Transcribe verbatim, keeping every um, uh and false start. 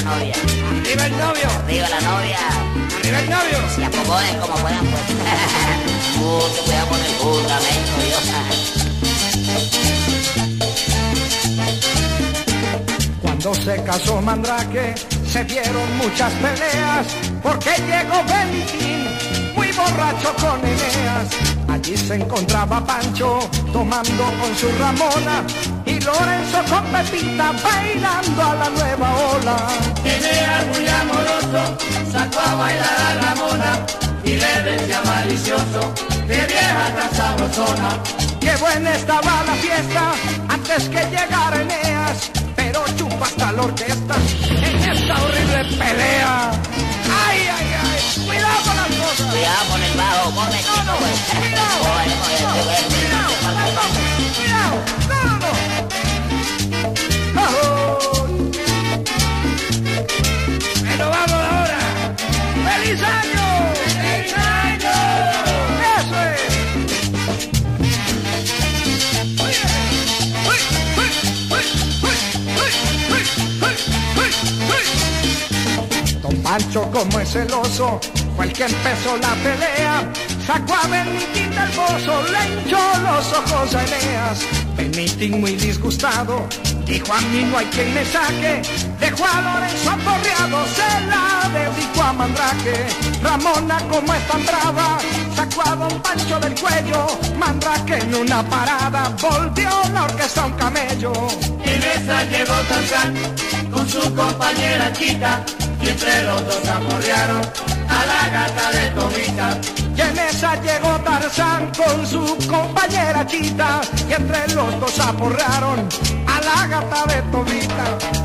novia. ¡Arriba el novio! ¡Arriba la novia! ¡Arriba el novio! Si acomoden como puedan, pues. Mucho cuidado con el fundamento, Dios. Cuando se casó Mandrake, se dieron muchas peleas, porque llegó Benitín, muy borracho con Eneas. Allí se encontraba Pancho, tomando con su Ramona, y Lorenzo con Pepita, bailando a la nueva ola. Eneas muy amoroso, sacó a bailar a Ramona, y le decía malicioso, qué vieja tan sabrosona. Qué buena estaba la fiesta, antes que llegara Eneas, pero chupa hasta la orquesta en esta horrible pelea. ¡Ay, ay, ay! ¡Cuidado con las cosas! Cuidado con el bajo, ponme chico, No, no, pues. cuidado, Oye, oye, no, oye, cuidado, oye, las cosas, cuidado, no, no, no. ¡Bueno, vamos ahora! ¡Feliz año! ¡Feliz año! ¡Eso es! Don Pancho, como es celoso, fue el que empezó la pelea. Sacó a Benitín del pozo, le hinchó los ojos a Eneas. Benitín, muy disgustado, dijo: a mí no hay quien me saque. Dejó a Lorenzo aporreado, se la dedicó a Mandrake. Ramona, como es tan brava, sacó a Don Pancho del cuello. Mandrake en una parada volvió la orquesta a un camello. En esa llegó Tarzán con su compañera Chita, y entre los dos aporrearon a la gata de Tomita. Y en esa llegó Tarzán con su compañera Chita, y entre los dos aporrearon a la gata de Tomita.